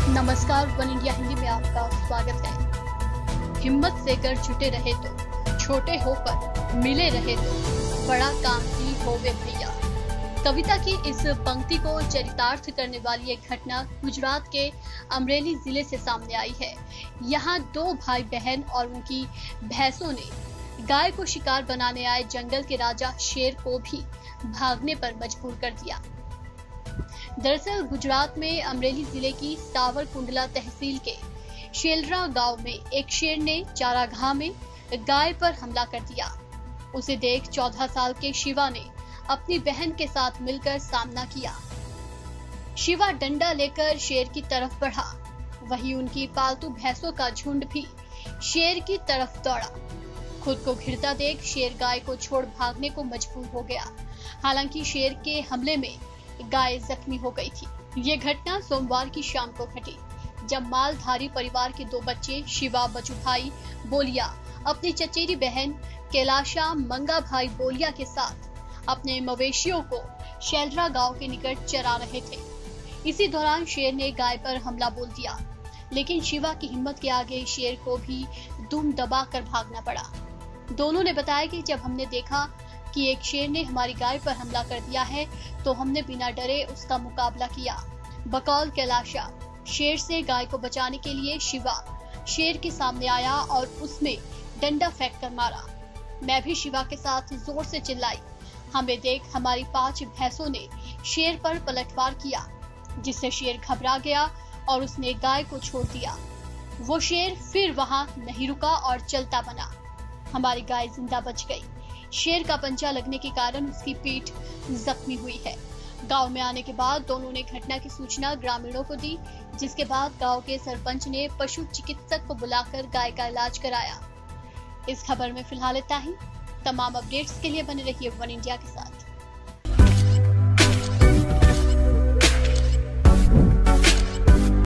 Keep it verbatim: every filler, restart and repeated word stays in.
नमस्कार, one India Hindi में आपका स्वागत है। हिम्मत से कर जुटे रहे तो, छोटे होकर मिले रहे तो, बड़ा काम ही होवे भैया। कविता की इस पंक्ति को चरितार्थ करने वाली एक घटना गुजरात के अमरेली जिले से सामने आई है। यहाँ दो भाई बहन और उनकी भैंसों ने गाय को शिकार बनाने आए जंगल के राजा शेर को भी भागने पर मजबूर कर दिया। दरअसल गुजरात में अमरेली जिले की सावरकुंडला तहसील के शेलरा गांव में एक शेर ने चारागाह में गाय पर हमला कर दिया। उसे देख चौदह साल के शिवा ने अपनी बहन के साथ मिलकर सामना किया। शिवा डंडा लेकर शेर की तरफ बढ़ा, वहीं उनकी पालतू भैंसों का झुंड भी शेर की तरफ दौड़ा। खुद को घिरता देख शेर गाय को छोड़ भागने को मजबूर हो गया। हालांकि शेर के हमले में गाय जख्मी हो गई थी। ये घटना सोमवार की शाम को घटी, जब मालधारी परिवार के दो बच्चे शिवा बचू भाई बोलिया अपनी चचेरी बहन कैलाशा मंगा भाई बोलिया के साथ अपने मवेशियों को शेलरा गांव के निकट चरा रहे थे। इसी दौरान शेर ने गाय पर हमला बोल दिया, लेकिन शिवा की हिम्मत के आगे शेर को भी दुम दबा कर भागना पड़ा। दोनों ने बताया कि जब हमने देखा कि एक शेर ने हमारी गाय पर हमला कर दिया है, तो हमने बिना डरे उसका मुकाबला किया। बकौल कैलाशा, शेर से गाय को बचाने के लिए शिवा शेर के सामने आया और उसमें डंडा फेंक कर मारा। मैं भी शिवा के साथ जोर से चिल्लाई। हमें देख हमारी पांच भैंसों ने शेर पर पलटवार किया, जिससे शेर घबरा गया और उसने गाय को छोड़ दिया। वो शेर फिर वहां नहीं रुका और चलता बना। हमारी गाय जिंदा बच गई। शेर का पंजा लगने के कारण उसकी पीठ जख्मी हुई है। गांव में आने के बाद दोनों ने घटना की सूचना ग्रामीणों को दी, जिसके बाद गांव के सरपंच ने पशु चिकित्सक को बुलाकर गाय का इलाज कराया। इस खबर में फिलहाल इतना ही। तमाम अपडेट्स के लिए बने रहिए वन इंडिया के साथ।